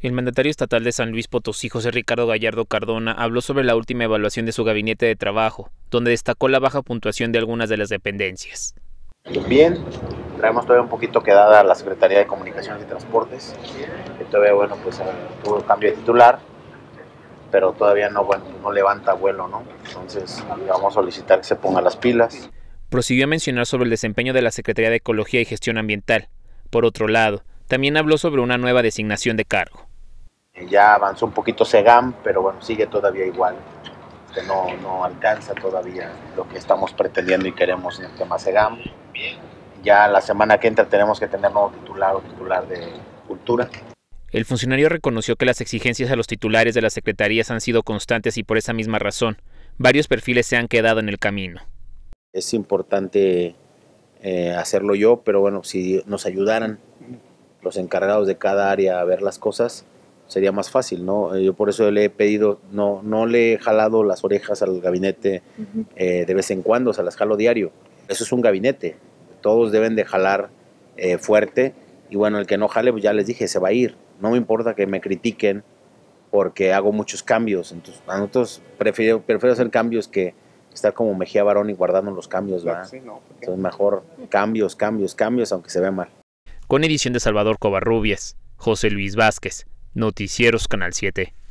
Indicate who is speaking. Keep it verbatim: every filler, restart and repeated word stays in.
Speaker 1: El mandatario estatal de San Luis Potosí, José Ricardo Gallardo Cardona, habló sobre la última evaluación de su gabinete de trabajo, donde destacó la baja puntuación de algunas de las dependencias.
Speaker 2: Bien, traemos todavía un poquito quedada la Secretaría de Comunicaciones y Transportes, que todavía, bueno, pues tuvo cambio de titular, pero todavía no, bueno, no levanta vuelo, ¿no? Entonces, vamos a solicitar que se ponga las pilas.
Speaker 1: Prosiguió a mencionar sobre el desempeño de la Secretaría de Ecología y Gestión Ambiental. Por otro lado, también habló sobre una nueva designación de cargo.
Speaker 2: Ya avanzó un poquito SEGAM, pero bueno, sigue todavía igual, que no, no alcanza todavía lo que estamos pretendiendo y queremos en el tema SEGAM. Ya la semana que entra tenemos que tener nuevo titular o titular de Cultura.
Speaker 1: El funcionario reconoció que las exigencias a los titulares de las secretarías han sido constantes y por esa misma razón, varios perfiles se han quedado en el camino.
Speaker 2: Es importante eh, hacerlo yo, pero bueno, si nos ayudaran los encargados de cada área a ver las cosas, sería más fácil, ¿no? Yo por eso le he pedido, no, no le he jalado las orejas al gabinete eh, de vez en cuando, o sea, las jalo diario. Eso es un gabinete, todos deben de jalar eh, fuerte, y bueno, el que no jale, pues ya les dije, se va a ir. No me importa que me critiquen porque hago muchos cambios, entonces a nosotros prefiero, prefiero hacer cambios que estar como Mejía Barón y guardando los cambios, ¿verdad? Sí, no, entonces mejor cambios, cambios, cambios, aunque se vea mal.
Speaker 1: Con edición de Salvador Covarrubias, José Luis Vázquez, Noticieros Canal siete.